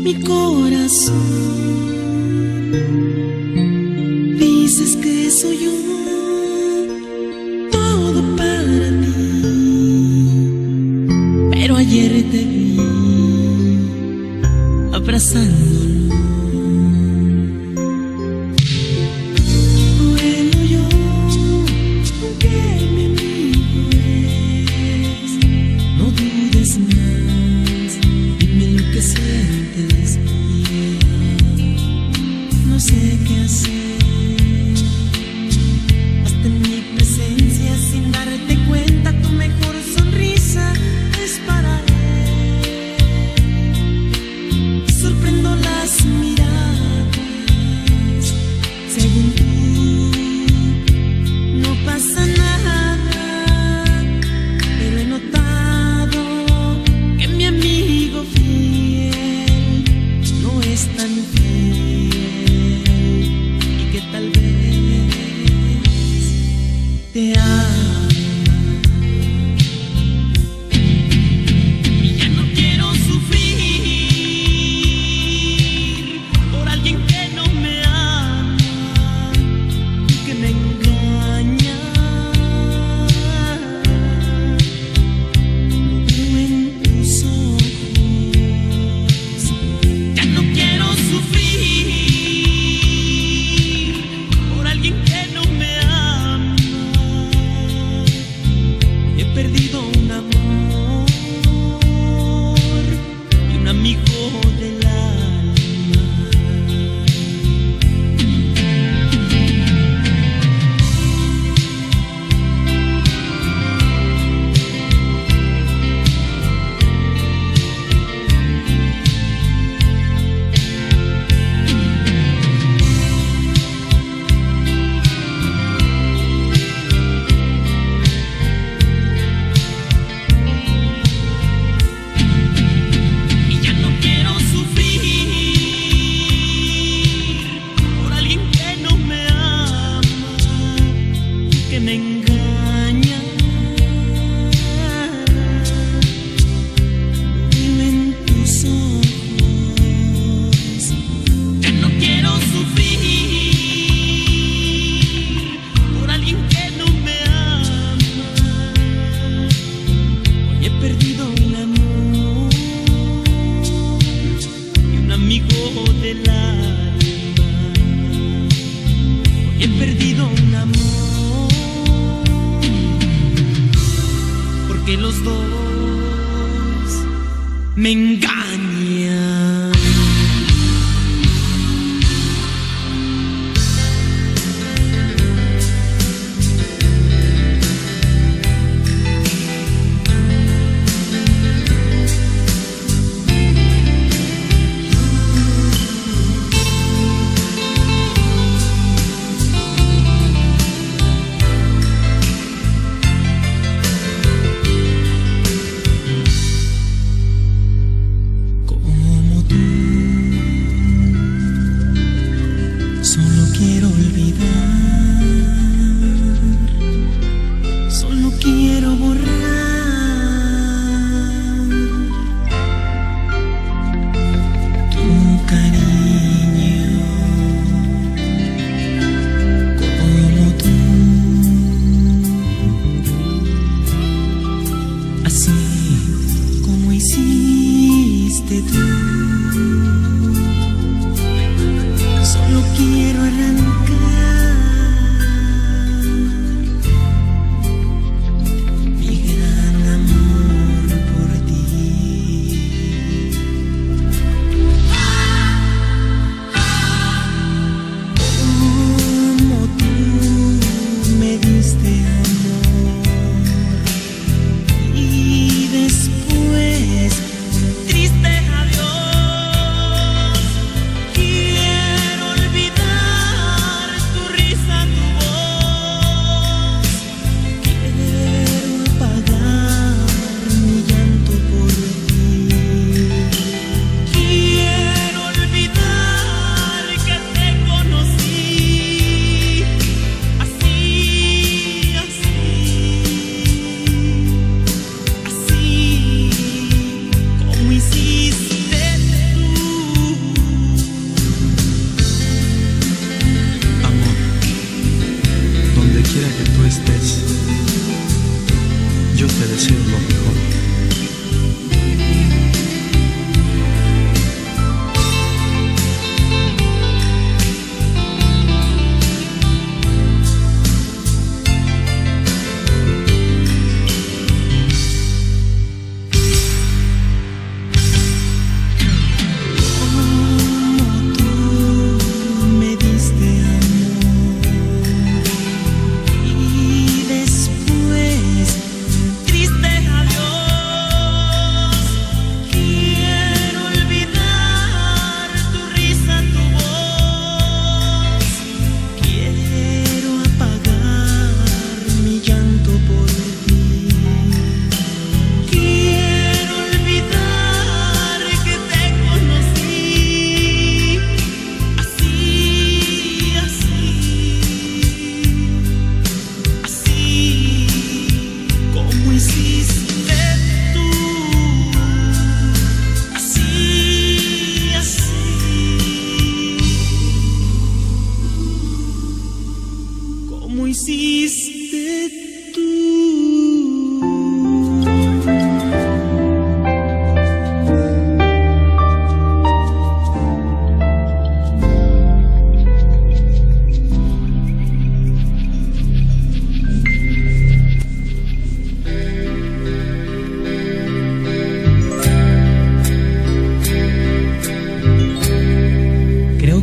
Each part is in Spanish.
mi corazón. Dices que soy yo todo para ti, pero ayer te vi abrazándolo. Bueno, yo, aunque mi amigo es, no dudes más, dime lo que sientes, no sé qué hacer. Hasta en mi presencia, sin darte cuenta, tu mejor sonrisa es para él. Sorprendo las miradas, según tú no pasa nada, pero he notado que mi amigo fiel no es tan fiel y que tal vez te ama. Y ya no quiero sufrir por alguien que no me ama y que me engaña. Lo veo en tus ojos. Ya no quiero sufrir por alguien que no me ama. He perdido un amor y un amigo del alma. Y ya no quiero sufrir por alguien que no me ama y que me engaña. Lo veo en tus ojos. Ya no quiero sufrir por alguien que no me ama. Hoy he perdido un amor y un amigo del alma. Hoy he perdido un amor porque los dos me engañan. Como tú, solo quiero olvidar, solo quiero borrar tu cariño. Como tú, así como hiciste tú. Solo quiero arrancar mi gran amor por ti.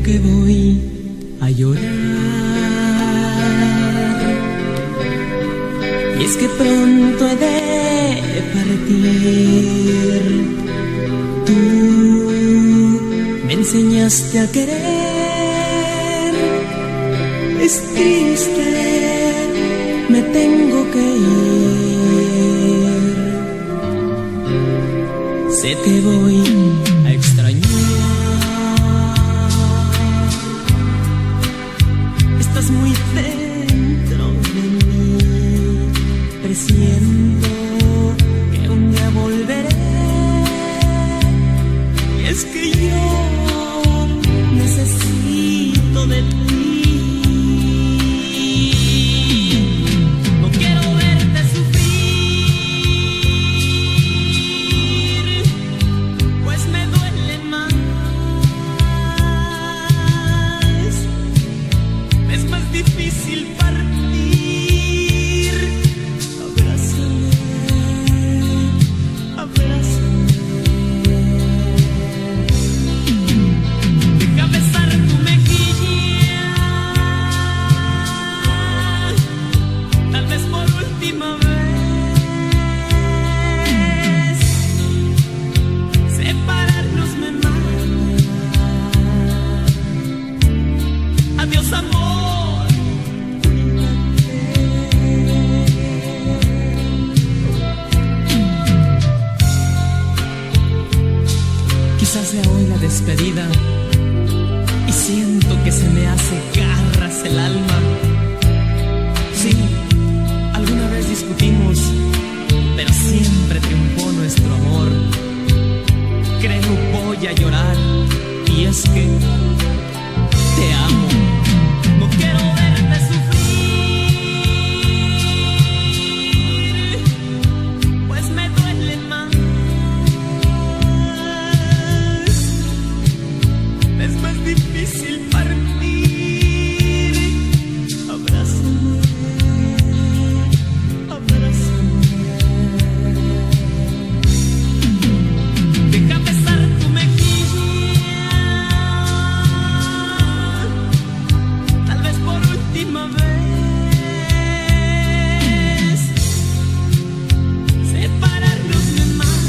que voy a llorar. Y es que pronto he de partir. Tú me enseñaste a querer. Es triste, me tengo que ir. Sé que voy a extrañar. Estás muy dentro de mí. Presiento que un día volveré. Y es que yo necesito de ti. Quizás sea hoy la despedida y siento que se me hace garras el alma. Sí, alguna vez discutimos, pero siempre triunfó nuestro amor. Creo voy a llorar y es que te amo. No quiero verte sufrir, pues me duele más. Es más difícil partir. Abrázame, abrázame. Deja besar tu mejilla, tal vez por última vez. Separarnos de más.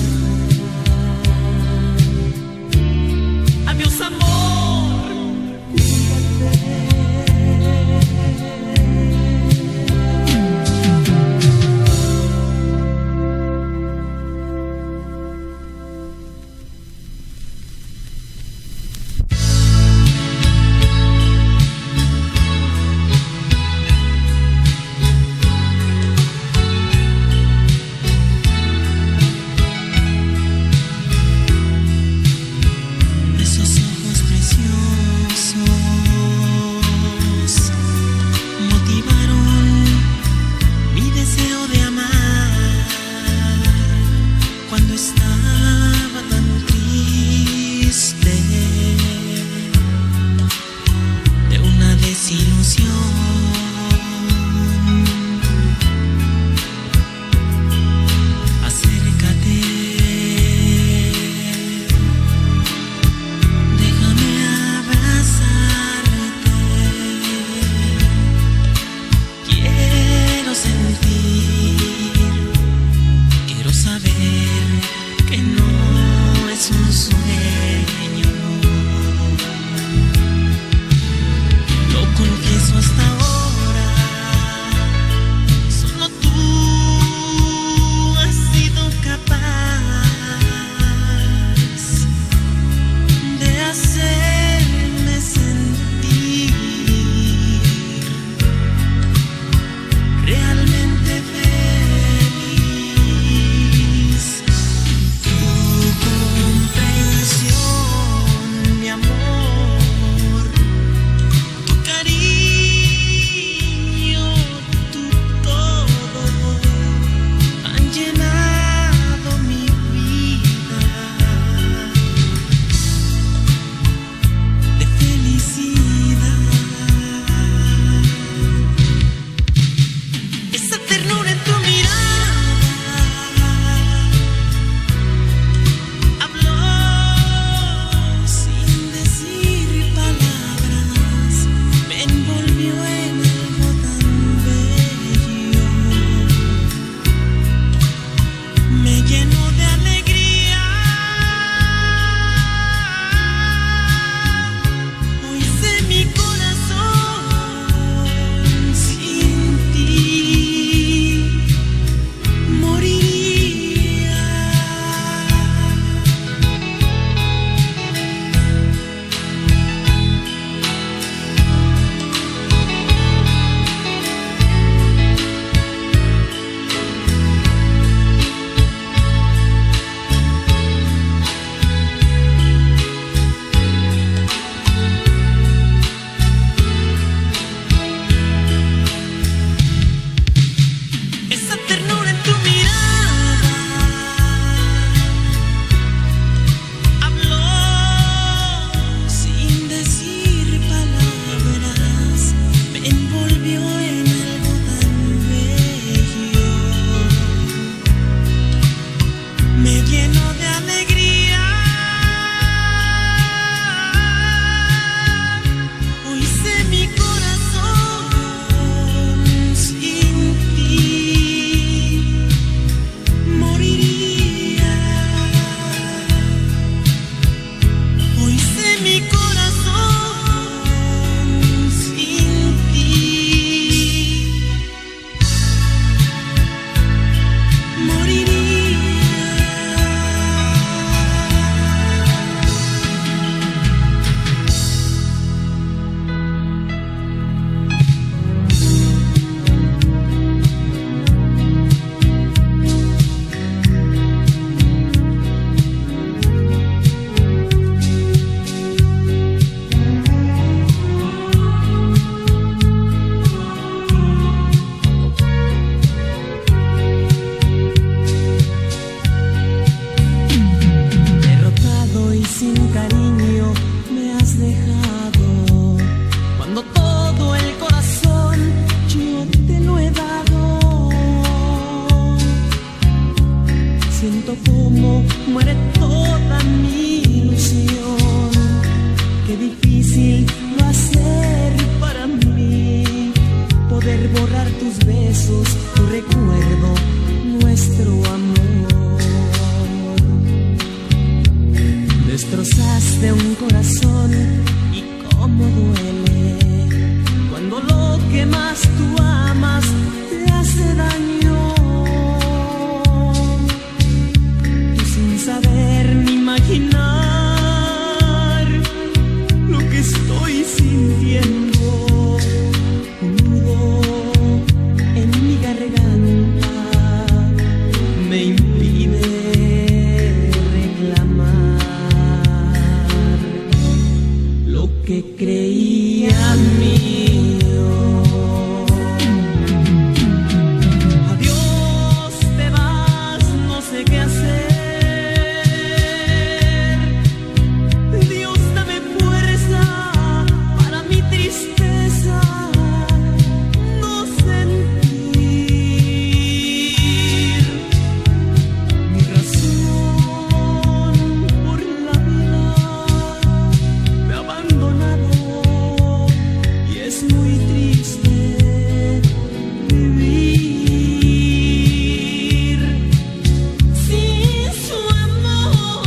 Adiós, amor. Esos ojos difícil va a ser para mí poder borrar tus besos, tu recuerdo, nuestro amor. Destrozaste un corazón y cómo duele cuando lo que más tú amas te hace daño. Tú sin saber ni imaginar lo que estoy sintiendo, un nudo en mi garganta me impide reclamar lo que creía mío. Adiós, te vas, no sé qué hacer. Dios, dame fuerza para mi tristeza no sentir. Mi razón por la vida me ha abandonado y es muy triste vivir sin su amor.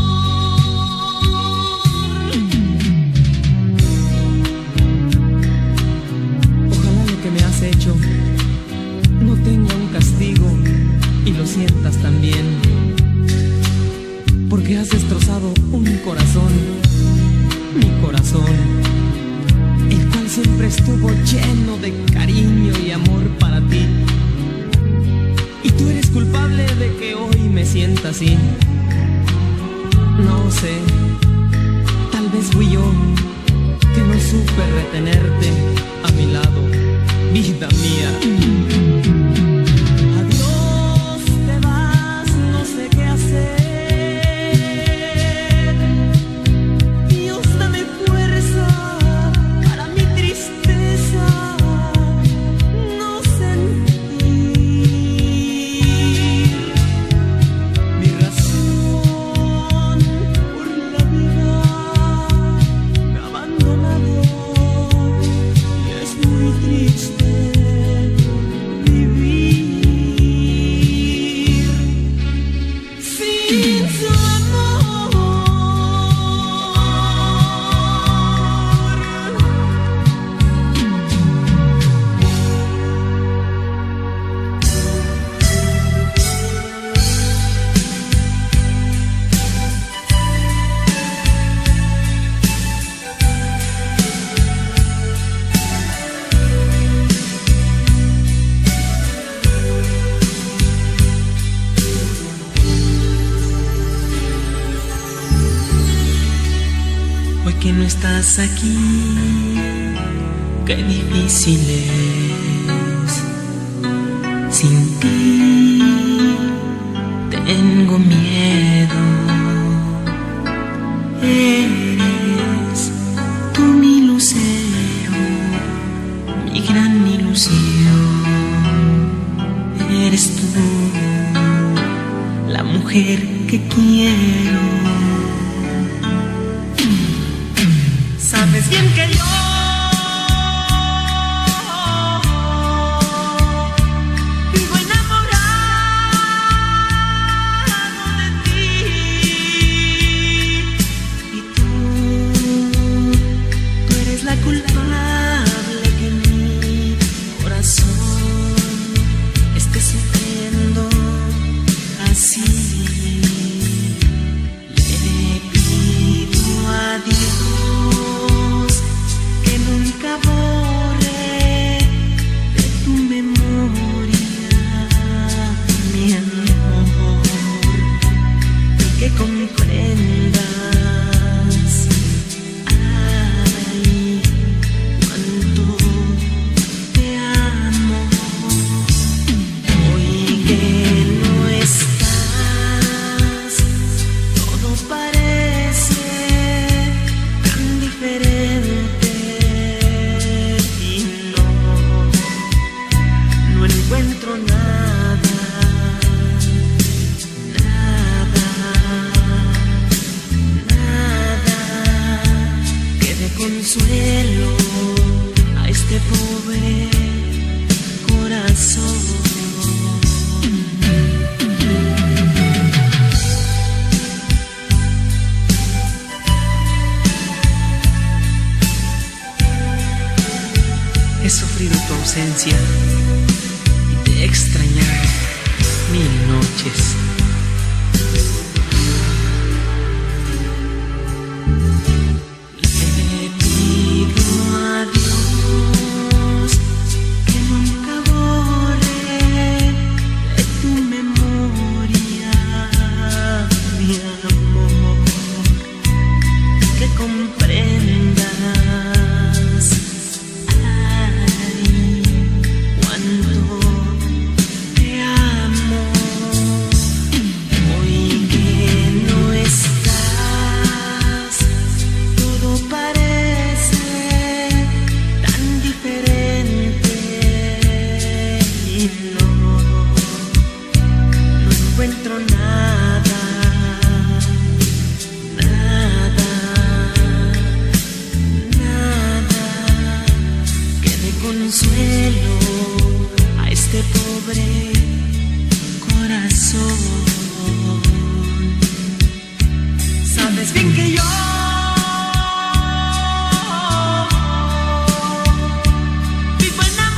Ojalá lo que me has hecho no tenga un castigo y lo sientas también, porque has destrozado un corazón, mi corazón, el cual siempre estuvo lleno de cariño y amor para ti. Y tú eres culpable de que hoy me sienta así. No sé, tal vez fui yo que no supe retenerte a mi lado, vida mía. Adiós, te vas, no sé qué hacer. Dios, dame fuerza para mi tristeza no sentir. Mi razón por la vida me ha abandonado y es muy triste vivir sin su amor. Hoy que no estás aquí, qué difícil es. Sin ti tengo miedo. Eres tú mi lucero, mi gran ilusión. Eres tú la mujer que quiero. Sabes bien que yo vivo enamorado de ti y tú eres la culpable que mi corazón esté sufriendo así. Le pido a Dios que consuelo a este pobre corazón. He sufrido tu ausencia y te he extrañado 1000 noches. Le pido a Dios que nunca borre de tu memoria, mi amor, que comprendas. Consuelo a este pobre corazón. Sabes bien que yo vivo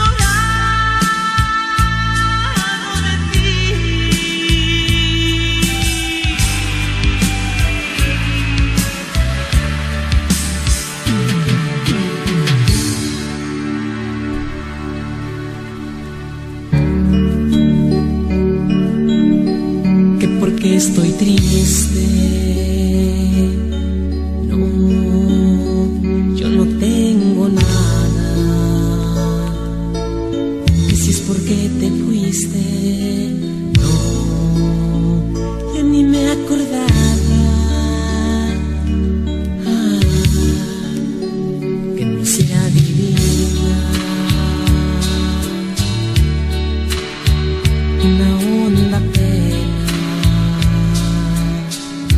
enamorado de ti. Estoy triste, no, yo no tengo nada, que si es porque te fuiste, no, ya ni me acordaba, que no sea divina, una honda pena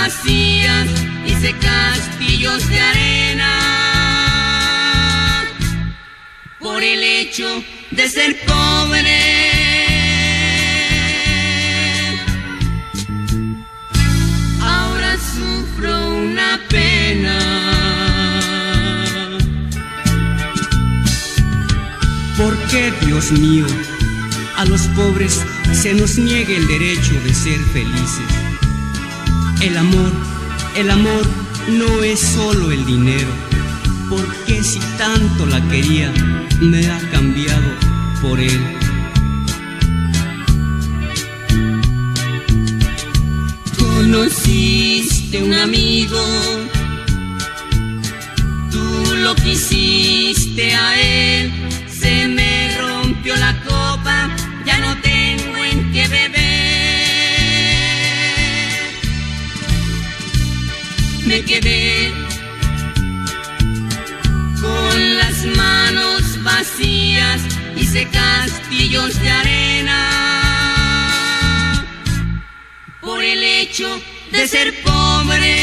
vacías, hice castillos de arena por el hecho de ser pobre. Ahora sufro una pena. ¿Por qué, Dios mío, a los pobres se nos niega el derecho de ser felices? El amor no es solo el dinero. ¿Por qué si tanto la quería, me ha cambiado por él? Conociste un amigo, tú lo quisiste a él, se me rompió la copa, ya no tengo en qué beber. Me quedé con las manos vacías, hice castillos de arena por el hecho de ser pobre.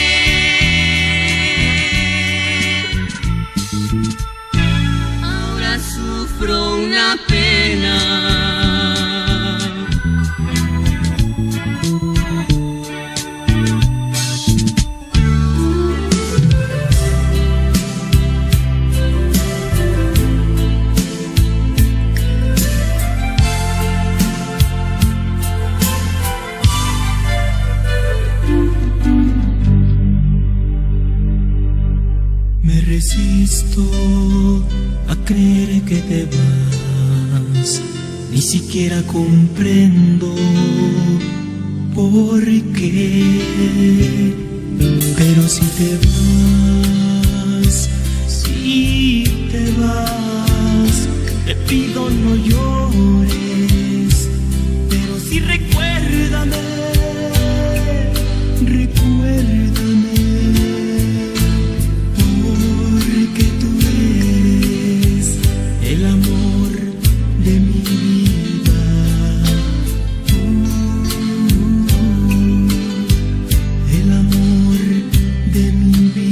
Ahora sufro una pena. Resisto a creer que te vas, ni siquiera comprendo por qué. Pero si te vas, te pido no llores, pero sí recuérdame. Que tú eres el amor de mi vida. El amor de mi vida.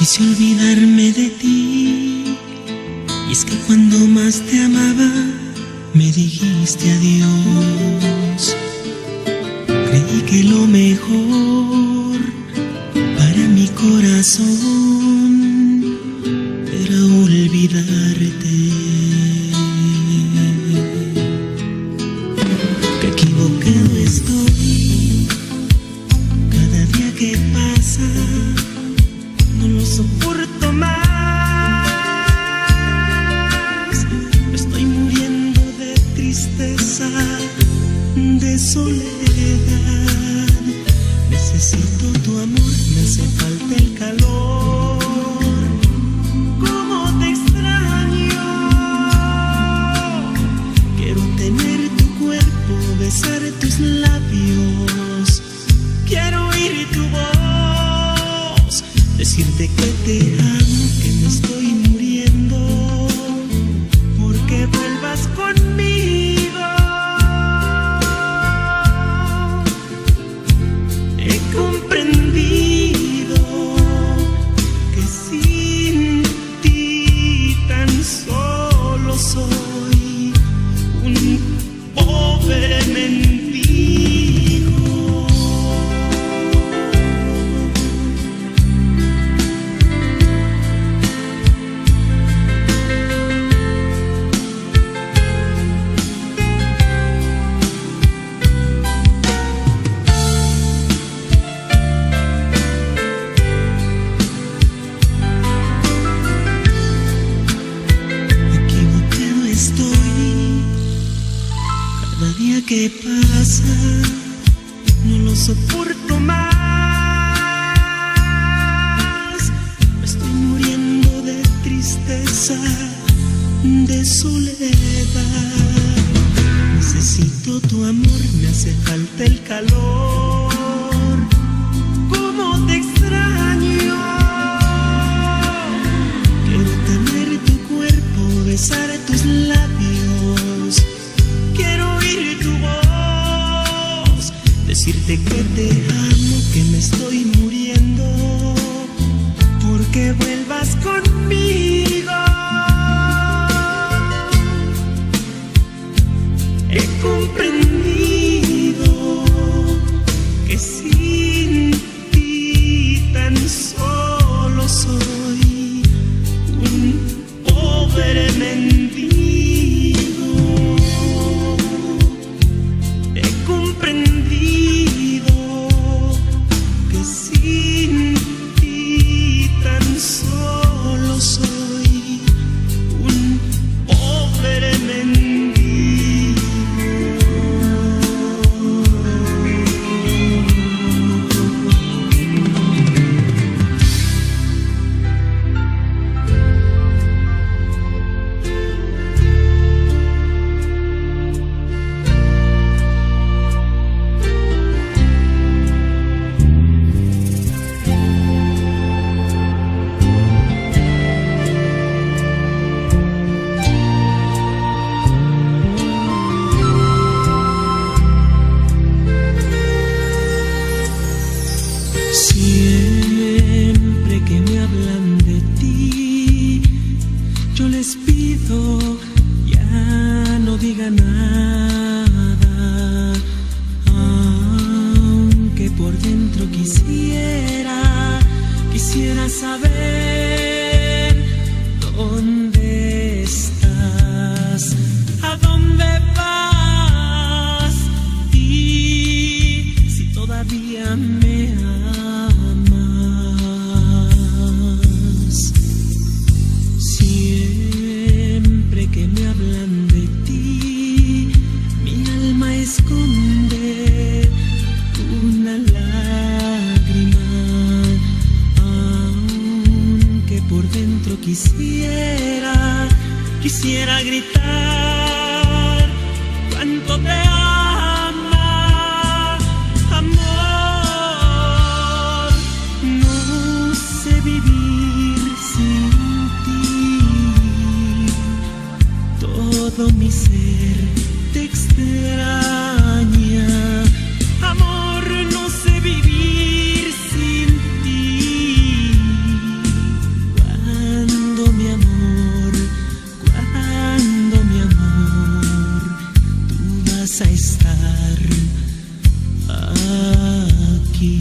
Quise olvidarme de ti, y es que cuando más te amaba, me dijiste adiós. Creí que lo mejor para mi corazón era olvidarte. Qué equivocado estoy, cada día que pasa no lo soporto más. Me estoy muriendo de tristeza, de soledad. Necesito tu amor, me hace falta el calor. ¿Cómo te extraño? Quiero tener tu cuerpo, besar tus labios. Quiero oír tu voz, decirte que te amo, que me estoy muriendo, porque vuelvas conmigo. He comprendido que sin ti tan solo soy un pobre mendigo. ¿Qué pasa? No lo soporto más. Me estoy muriendo de tristeza, de soledad. Necesito tu amor, me hace falta el calor. ¿Cómo te extraño? Quiero tener tu cuerpo, besar tus labios. Quiero oír tu voz, decirte que te amo, que me estoy muriendo, porque vuelvas conmigo. He comprendido que sin ti tan solo soy un pobre mendigo. Quisiera saber dónde estás, a dónde vas y si todavía me amas. Siempre que me hablan de ti, mi alma esconde una lágrima. Por dentro quisiera gritar cuánto te ama, amor. No sé vivir sin ti, todo mi ser te extraña, amor. No sé vivir sin ti, vas a estar aquí.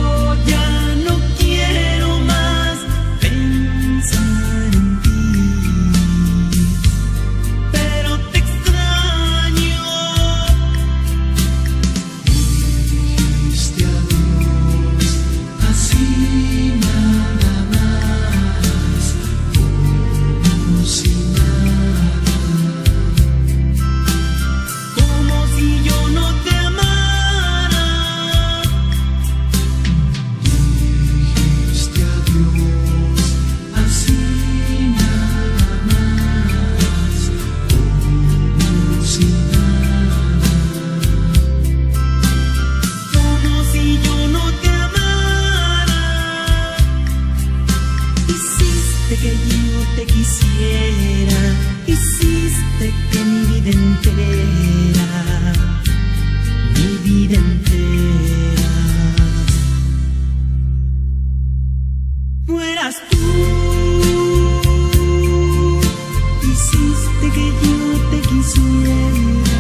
Yo ya no quiero más pensar en ti. vida entera, mi vida entera. Fueras tú, hiciste que yo te quisiera.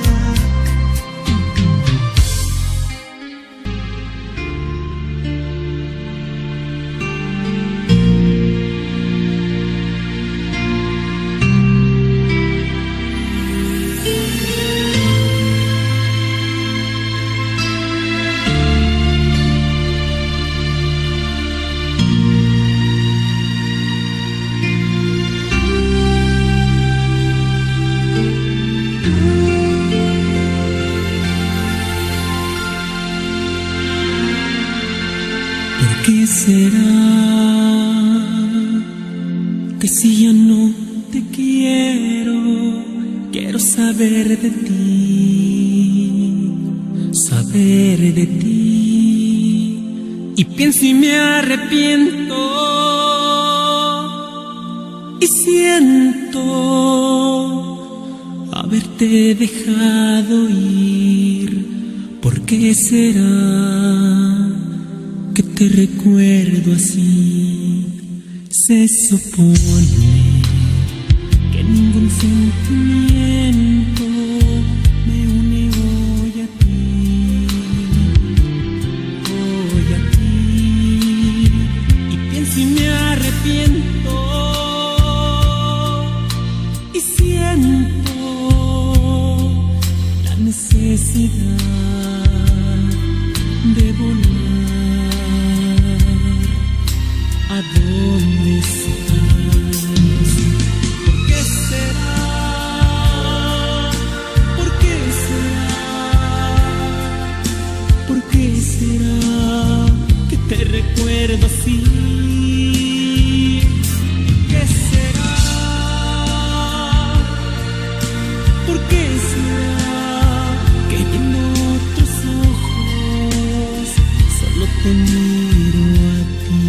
¿Qué será que si ya no te quiero, quiero saber de ti, y pienso y me arrepiento y siento haberte dejado ir? ¿Por qué será que te recuerdo así? Se supone que ningún sentimiento me une hoy a ti, y pienso y me arrepiento y siento la necesidad de volar. ¿A dónde estás? ¿Por qué será? ¿Por qué será? ¿Por qué será que te recuerdo así? ¿Qué será? ¿Por qué será que viendo otros ojos solo te miro a ti?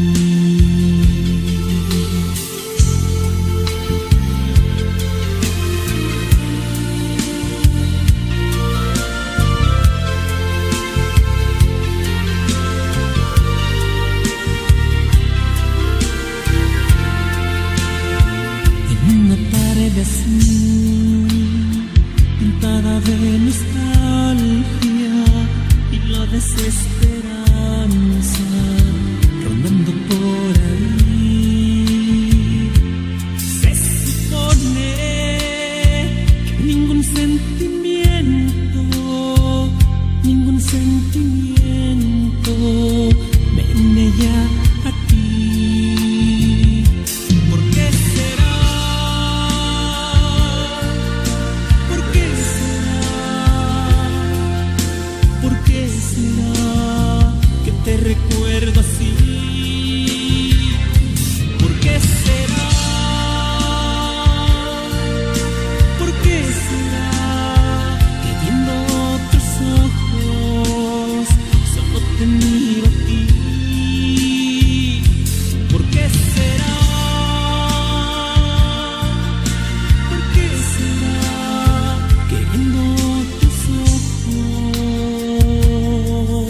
Así, pintada de nostalgia y la desesperanza rondando por ahí. Se supone que ningún sentimiento me une ya a ti. ¿Por qué será? Te recuerdo así. ¿Por qué será? ¿Por qué será que viendo otros ojos solo te miro a ti? ¿Por qué será? ¿Por qué será que viendo otros ojos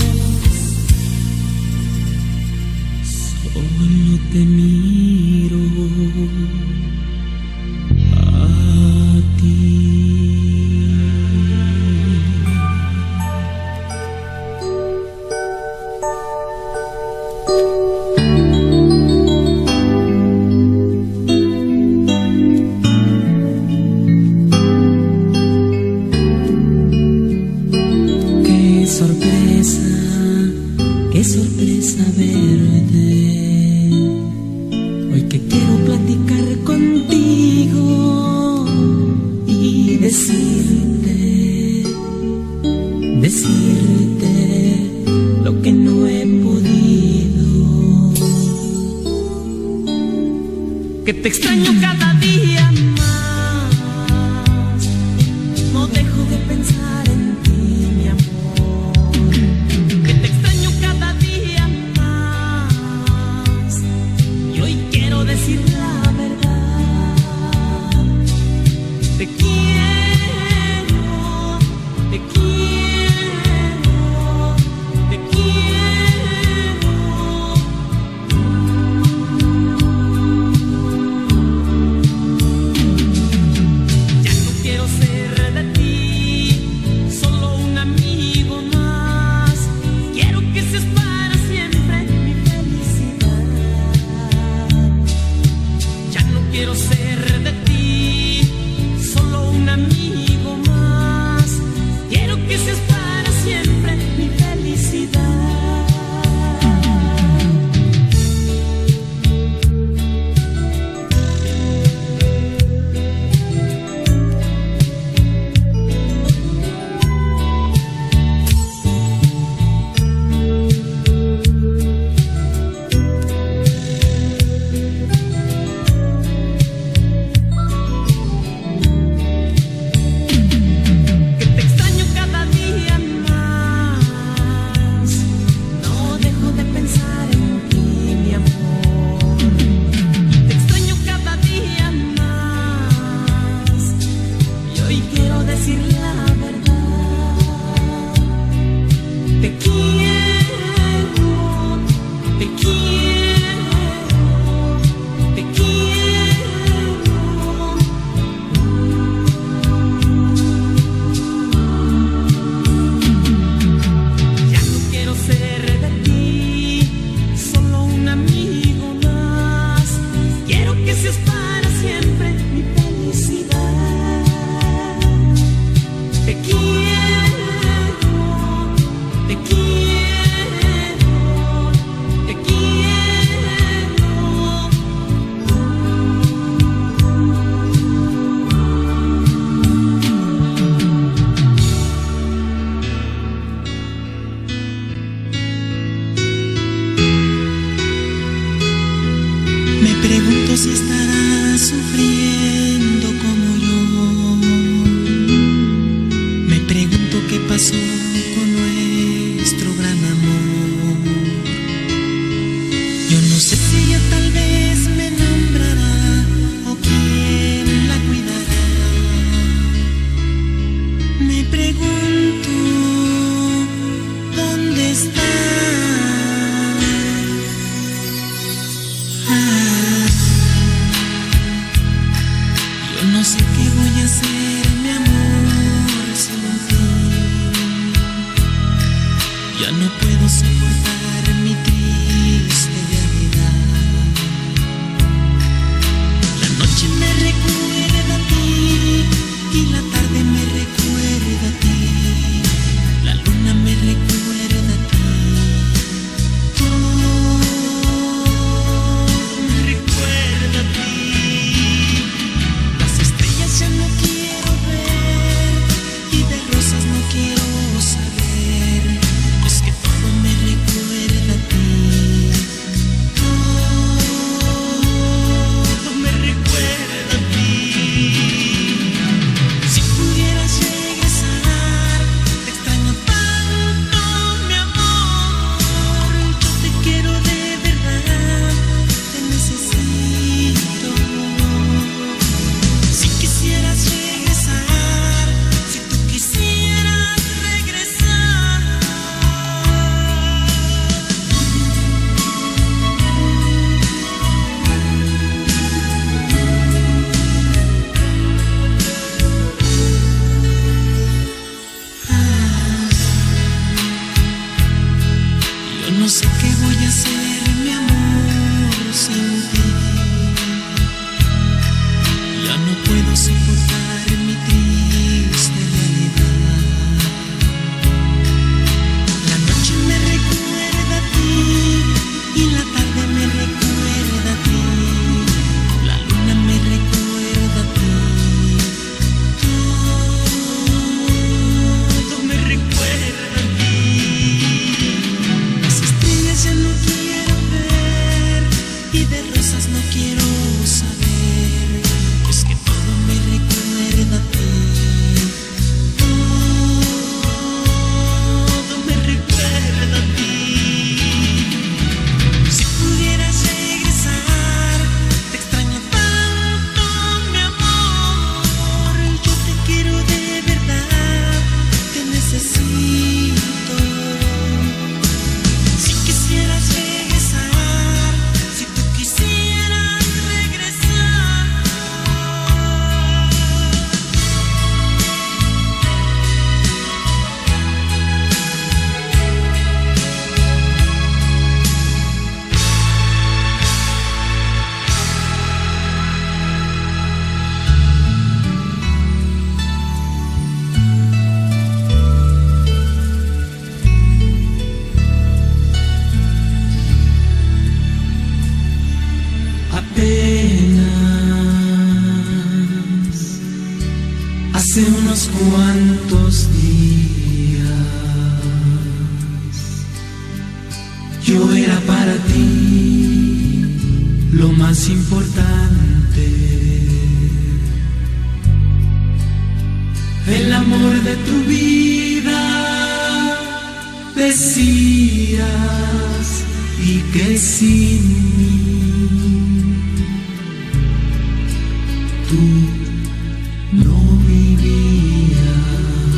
solo te miro a ti? Qué sorpresa verte. Hoy que quiero platicar contigo y decirte lo que no he podido. Que te extraño cada día más, no dejo de pensar en ti, mi amor. Que te extraño cada día más y hoy quiero decir la verdad. Te quiero. si estarás sufriendo como yo. Me pregunto qué pasó con nuestro gran amor. Yo no sé si ella tal vez me nombrará o quién la cuidará. Me pregunto dónde está. Yo no sé qué voy a hacer, mi amor, sin ti. Ya no puedo soportar mi triste realidad. La noche me recuerda a ti y la tarde me recuerda a ti. La luna me recuerda a ti. Todo me recuerda a ti. Las estrellas ya no quiero ver y de rosas no quiero saber. Es que todo me recuerda a ti. Todo me recuerda a ti. Si pudieras regresar, te extraño tanto, mi amor. Yo te quiero de verdad, te necesito. Si quisieras regresar, si tú quisieras regresar. Yo no sé qué voy a hacer, mi amor, sin ti. Ya no puedo soportar mi triste realidad. La noche me recuerda a ti y la tarde me recuerda a ti. La luna me recuerda a ti. Todo me recuerda a ti. Las estrellas ya no quiero ver y de rosas no quiero saber. Es que todo me recuerda a ti. Todo me recuerda a ti. Si pudieras regresar, te extraño tanto, mi amor. Yo te quiero de verdad, te necesito. Si quisieras regresar, si tú quisieras regresar. Apenas hace unos cuantos días yo era para ti lo más importante, el amor de tu vida, decías, y que sin mí tú no vivías.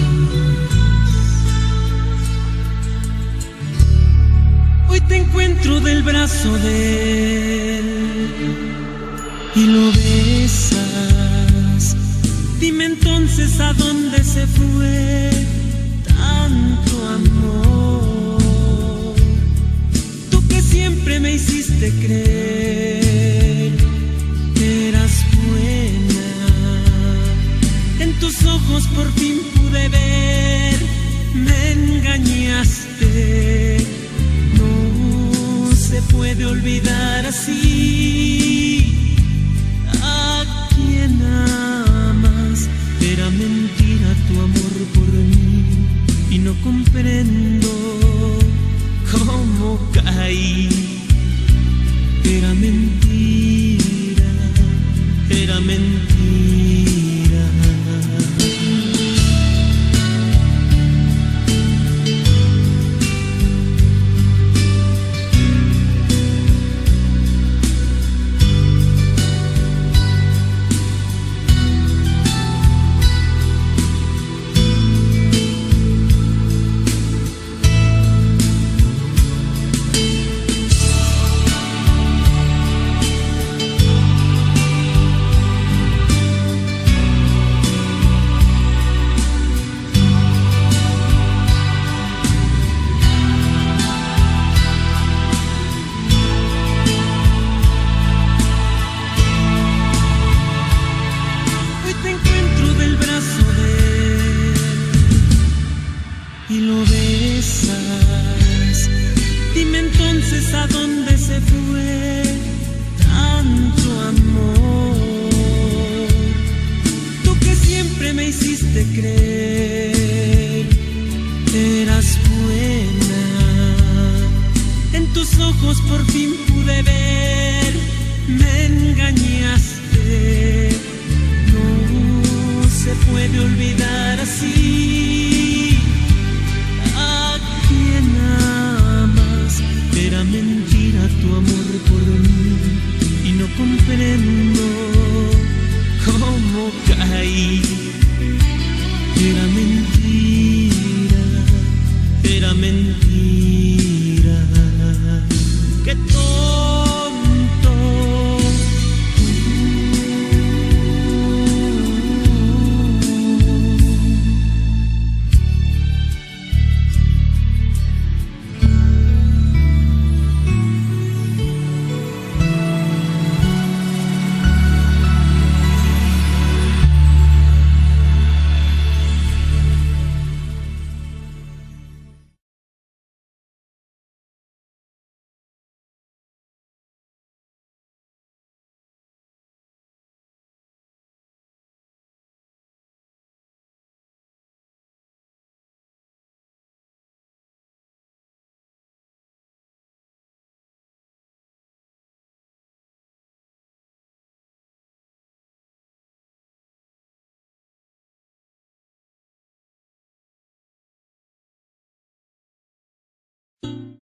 Hoy te encuentro del brazo de él y lo besas. Dime entonces a dónde se fue tanto amor. Tú que siempre me hiciste creer que eras buena. En tus ojos por fin pude ver, me engañaste. No se puede olvidar así a quien amas. Era mentira tu amor por mí y no comprendo cómo caí. Era mentira. sabes a dónde se fue tanto amor. Tú que siempre me hiciste creer eras buena, en tus ojos por fin pude ver, me engañaste. No se puede olvidar así